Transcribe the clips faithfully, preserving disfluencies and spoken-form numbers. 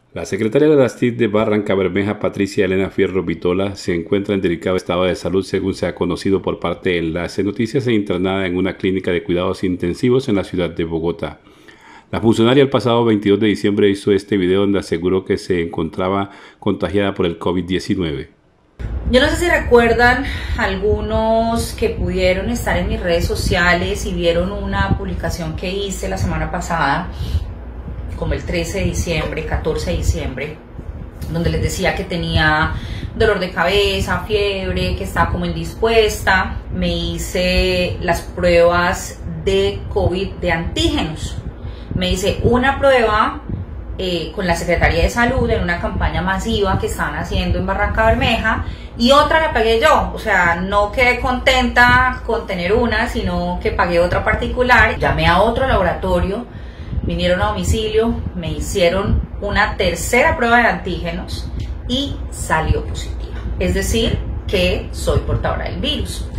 La secretaria de las T I C de Barrancabermeja, Patricia Elena Fierro Vitola, se encuentra en delicado estado de salud según se ha conocido por parte de Enlace Noticias e internada en una clínica de cuidados intensivos en la ciudad de Bogotá. La funcionaria el pasado veintidós de diciembre hizo este video donde aseguró que se encontraba contagiada por el COVID diecinueve. Yo no sé si recuerdan algunos que pudieron estar en mis redes sociales y vieron una publicación que hice la semana pasada, como el trece de diciembre, catorce de diciembre, donde les decía que tenía dolor de cabeza, fiebre, que estaba como indispuesta. Me hice las pruebas de COVID de antígenos. Me hice una prueba eh, con la Secretaría de Salud en una campaña masiva que estaban haciendo en Barrancabermeja y otra la pagué yo. O sea, no quedé contenta con tener una, sino que pagué otra particular. Llamé a otro laboratorio, vinieron a domicilio, me hicieron una tercera prueba de antígenos y salió positiva. Es decir, que soy portadora del virus.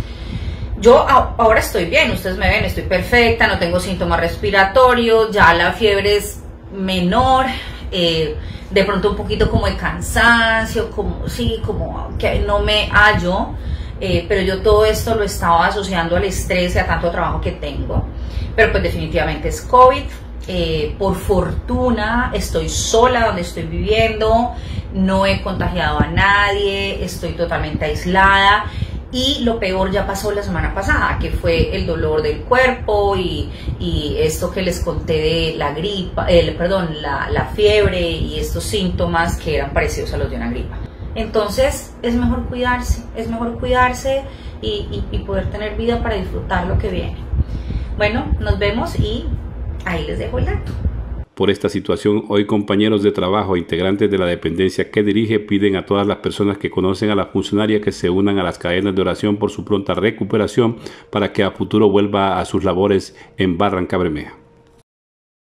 Yo ahora estoy bien, ustedes me ven, estoy perfecta, no tengo síntomas respiratorios, ya la fiebre es menor, eh, de pronto un poquito como de cansancio, como sí, como que no me hallo, eh, pero yo todo esto lo estaba asociando al estrés y a tanto trabajo que tengo, pero pues definitivamente es COVID. Eh, por fortuna estoy sola donde estoy viviendo, no he contagiado a nadie, estoy totalmente aislada. Y lo peor ya pasó la semana pasada, que fue el dolor del cuerpo y, y esto que les conté de la gripa, el, perdón, la, la fiebre y estos síntomas que eran parecidos a los de una gripa. Entonces es mejor cuidarse, es mejor cuidarse y, y, y poder tener vida para disfrutar lo que viene. Bueno, nos vemos y ahí les dejo el dato. Por esta situación, hoy compañeros de trabajo e integrantes de la dependencia que dirige piden a todas las personas que conocen a la funcionaria que se unan a las cadenas de oración por su pronta recuperación para que a futuro vuelva a sus labores en Barrancabermeja.